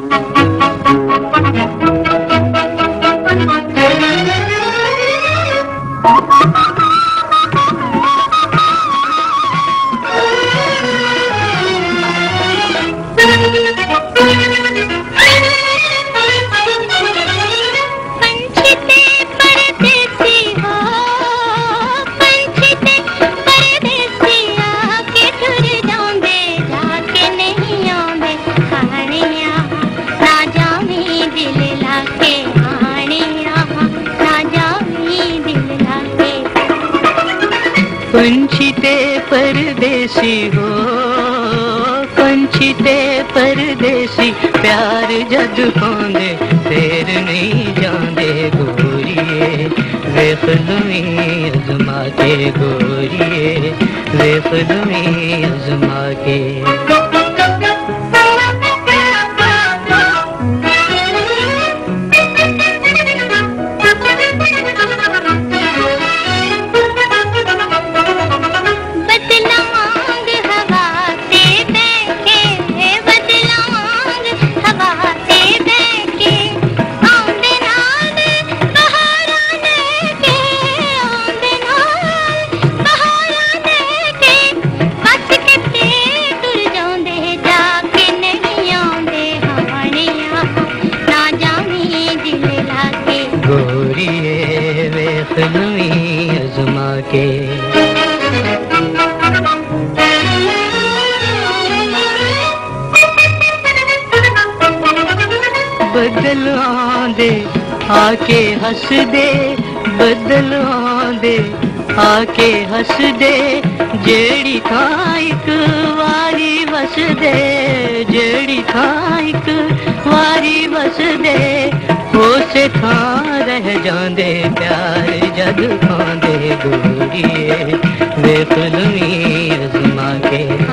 पंछीते परदेसी हो, पंछीते परदेसी, प्यार जद पांदे फेर नहीं जांदे गोरिए, वेख लुई अज़मा के गोरिए, वेख लुई अज़मा के। गोरिए वेख लुई अज़मा के। बदल आंदे आके हंस दे, बदल आंदे आके हंस दे, जेड़ी थां इक वारी वस दे, जेड़ी थां इक वारी वस दे, उसे थां रह जांदे प्यार जद पांदे गोरिए, वेख लुई अज़मा के।